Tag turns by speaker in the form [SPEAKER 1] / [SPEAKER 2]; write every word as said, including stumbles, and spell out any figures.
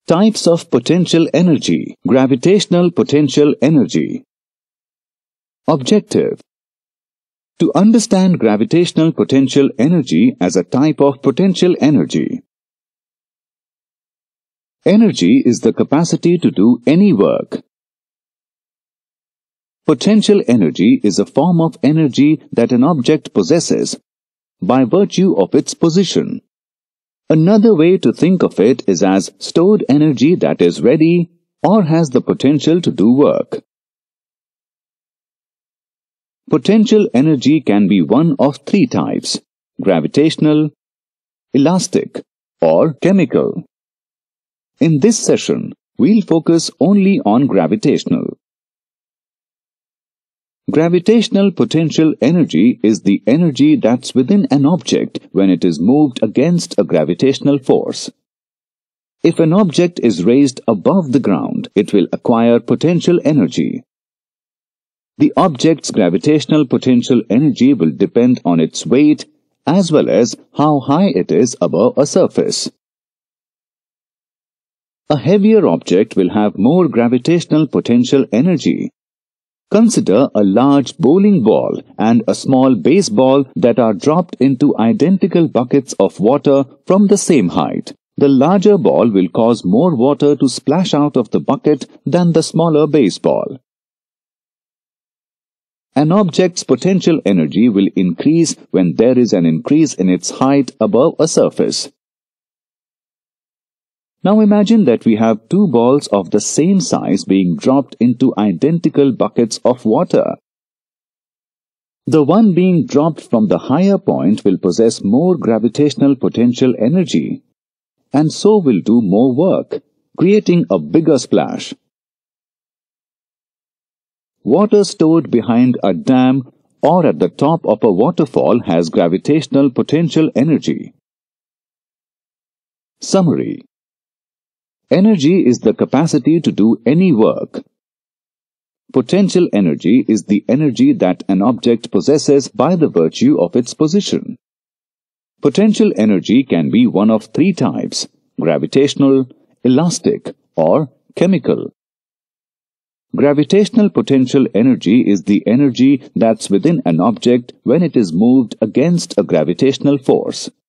[SPEAKER 1] Types of potential energy. Gravitational potential energy. Objective: to understand gravitational potential energy as a type of potential energy. Energy is the capacity to do any work. Potential energy is a form of energy that an object possesses by virtue of its position. Another way to think of it is as stored energy that is ready or has the potential to do work. Potential energy can be one of three types: gravitational, elastic, or chemical. In this session, we'll focus only on gravitational. Gravitational potential energy is the energy that's within an object when it is moved against a gravitational force. If an object is raised above the ground, it will acquire potential energy. The object's gravitational potential energy will depend on its weight as well as how high it is above a surface. A heavier object will have more gravitational potential energy. Consider a large bowling ball and a small baseball that are dropped into identical buckets of water from the same height. The larger ball will cause more water to splash out of the bucket than the smaller baseball. An object's potential energy will increase when there is an increase in its height above a surface. Now imagine that we have two balls of the same size being dropped into identical buckets of water. The one being dropped from the higher point will possess more gravitational potential energy, and so will do more work, creating a bigger splash. Water stored behind a dam or at the top of a waterfall has gravitational potential energy. Summary: energy is the capacity to do any work. Potential energy is the energy that an object possesses by the virtue of its position. Potential energy can be one of three types: gravitational, elastic, or chemical. Gravitational potential energy is the energy that's within an object when it is moved against a gravitational force.